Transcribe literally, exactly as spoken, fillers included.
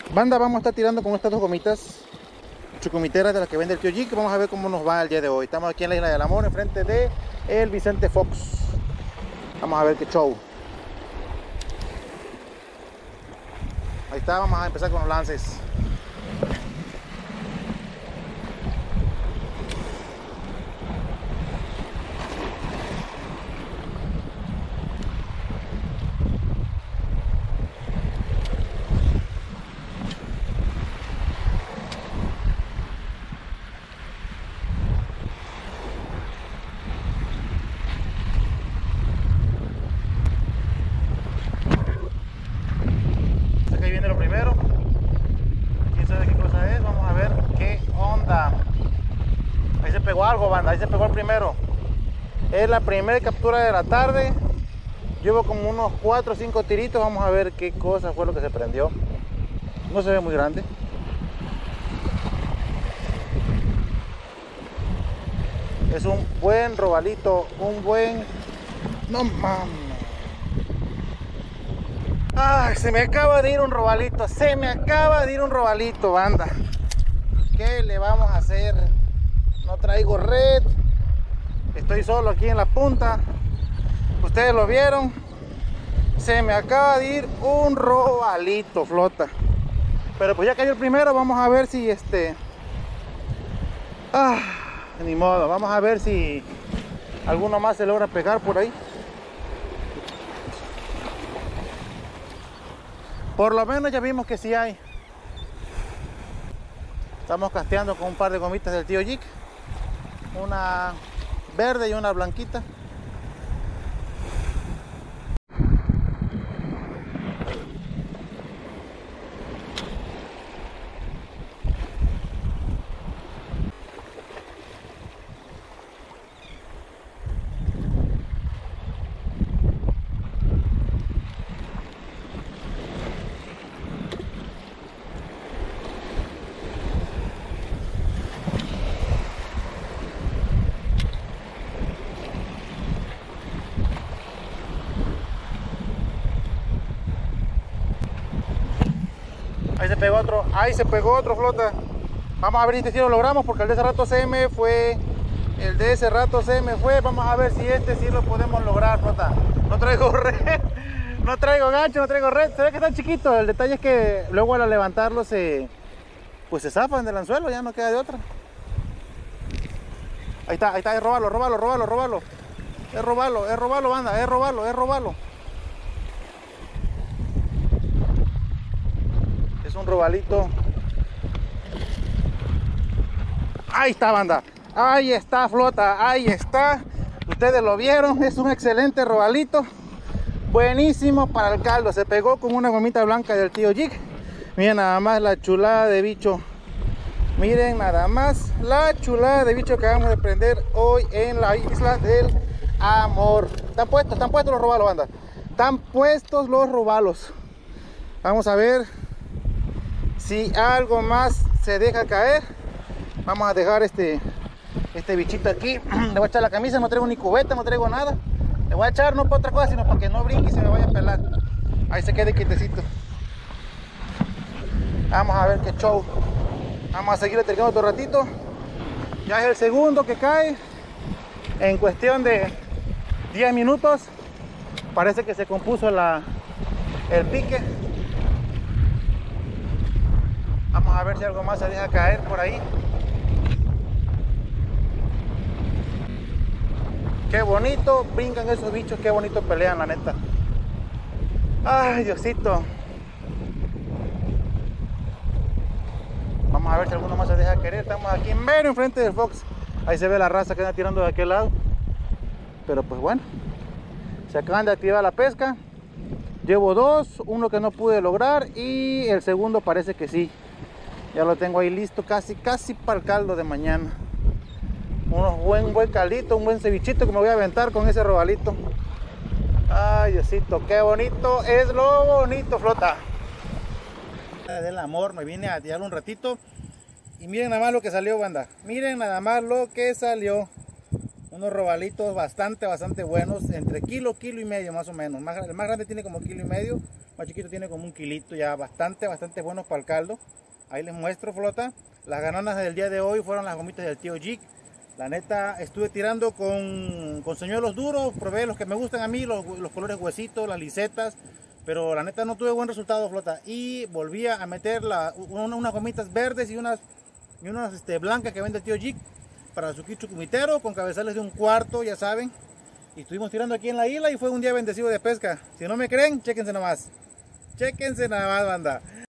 Banda, vamos a estar tirando con estas dos gomitas chucumiteras de las que vende el tío Jig. Vamos a ver cómo nos va el día de hoy. Estamos aquí en la Isla del Amor, enfrente de el Vicente Fox. Vamos a ver qué show. Ahí está, vamos a empezar con los lances. Ahí viene lo primero. Quién sabe qué cosa es. Vamos a ver qué onda. Ahí se pegó algo, banda. Ahí se pegó el primero. Es la primera captura de la tarde. Llevo como unos cuatro o cinco tiritos. Vamos a ver qué cosa fue lo que se prendió. No se ve muy grande. Es un buen robalito. Un buen... No mames. Ay, se me acaba de ir un robalito, se me acaba de ir un robalito, banda. ¿Qué le vamos a hacer? No traigo red. Estoy solo aquí en la punta. Ustedes lo vieron. Se me acaba de ir un robalito, flota. Pero pues ya cayó el primero, vamos a ver si este... Ah, ni modo, vamos a ver si alguno más se logra pegar por ahí. Por lo menos ya vimos que sí hay. Estamos casteando con un par de gomitas del tío Jig. Una verde y una blanquita. Ahí se pegó otro, ahí se pegó otro, flota. Vamos a ver si este sí lo logramos, porque el de ese rato se me fue. El de ese rato se me fue. Vamos a ver si este sí lo podemos lograr, flota. No traigo red, no traigo gancho, no traigo red. Se ve que están chiquitos. El detalle es que luego al levantarlo se, pues se zafan del anzuelo, ya no queda de otra. Ahí está, ahí está, es robarlo, robarlo, robarlo, robarlo. Es robarlo, es robarlo, banda, es robarlo, es robarlo. Es un robalito. Ahí está, banda. Ahí está, flota. Ahí está. Ustedes lo vieron. Es un excelente robalito. Buenísimo para el caldo. Se pegó con una gomita blanca del tío Jig. Miren nada más la chulada de bicho. Miren nada más la chulada de bicho que acabamos de prender hoy en la Isla del Amor. Están puestos, están puestos los robalos, banda. Están puestos los robalos. Vamos a ver si algo más se deja caer. Vamos a dejar este este bichito aquí. Le voy a echar la camisa, no traigo ni cubeta, no traigo nada. Le voy a echar no para otra cosa, sino para que no brinque y se me vaya a pelar. Ahí se quede quietecito. Vamos a ver qué show. Vamos a seguir aterrizando otro ratito. Ya es el segundo que cae en cuestión de diez minutos. Parece que se compuso la, el pique. Vamos a ver si algo más se deja caer por ahí. Qué bonito brincan esos bichos, qué bonito pelean, la neta. Ay, Diosito. Vamos a ver si alguno más se deja querer. Estamos aquí mero enfrente del Fox. Ahí se ve la raza que anda tirando de aquel lado. Pero pues bueno, se acaban de activar la pesca. Llevo dos, uno que no pude lograr y el segundo parece que sí. Ya lo tengo ahí listo, casi, casi para el caldo de mañana. Unos buen, buen caldito, un buen cevichito que me voy a aventar con ese robalito. Ay, Diosito, qué bonito es lo bonito, flota. Del amor, me vine a tirar un ratito. Y miren nada más lo que salió, banda. Miren nada más lo que salió. unos robalitos bastante, bastante buenos, entre kilo, kilo y medio más o menos. Más, el más grande tiene como kilo y medio, el más chiquito tiene como un kilito, ya bastante, bastante buenos para el caldo. Ahí les muestro, flota. Las gananas del día de hoy fueron las gomitas del tío Jig. La neta, estuve tirando con, con señuelos duros, probé los que me gustan a mí, los, los colores huesitos, las lisetas, pero la neta no tuve buen resultado, flota. Y volví a meter la, una, unas gomitas verdes y unas, y unas este, blancas que vende el tío Jig para su kit chucumitero con cabezales de un cuarto, ya saben. Y estuvimos tirando aquí en la isla y fue un día bendecido de pesca. Si no me creen, chéquense nomás. Chéquense nada más, banda.